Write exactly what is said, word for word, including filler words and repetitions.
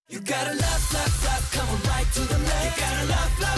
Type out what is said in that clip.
You gotta love, love, love, come on right to the left. You gotta love, love.